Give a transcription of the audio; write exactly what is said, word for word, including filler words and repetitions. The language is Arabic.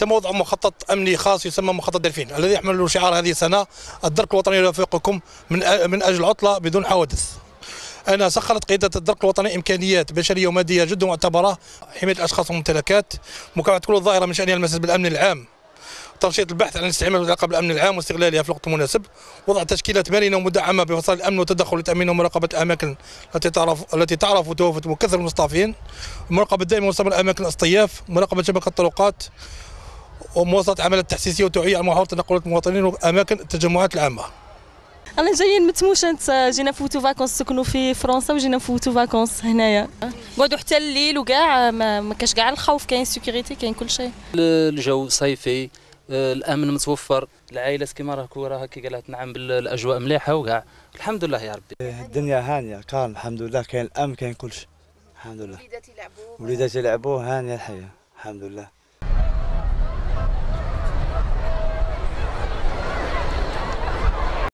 تم وضع مخطط امني خاص يسمى مخطط دلفين الذي يحمل شعار هذه السنه الدرك الوطني يرافقكم من من اجل عطله بدون حوادث. أنا سخرت قيادة الدرك الوطني إمكانيات بشرية ومادية جدا معتبرة، حماية الأشخاص والممتلكات، مكافحة كل الظاهرة من شأنها المساس بالأمن العام، تنشيط البحث عن الاستعمال والعلاقة بالأمن العام واستغلالها في الوقت المناسب، وضع تشكيلات مرنة ومدعمة بوسائل الأمن والتدخل لتأمين ومراقبة الأماكن التي تعرف التي تعرف وتوافد وكثر المصطافين، المراقبة الدائمة ومستمرة أماكن الاصطياف، مراقبة شبكة الطرقات، ومواصلة عمليات تحسيسية وتوعية على محاولة تنقلات المواطنين وأماكن التجمعات العامة. انا جايين متموشنت، جينا نفوتوا فاكونس، سكنوا في فرنسا وجينا نفوتوا فاكونس هنايا، نقعدوا حتى الليل وكاع ما, ما كاش كاع الخوف، كاين سيكوريتي، كاين كل شيء. الجو صيفي، الامن متوفر، العائلات كما راكو راه كي قالت نعم بالاجواء مليحه وكاع، الحمد لله يا ربي. الدنيا هانيه كان الحمد لله، كاين الامن كاين كل شيء الحمد لله. وليداتي يلعبوا وليداتي يلعبوا هانيه الحياه الحمد لله.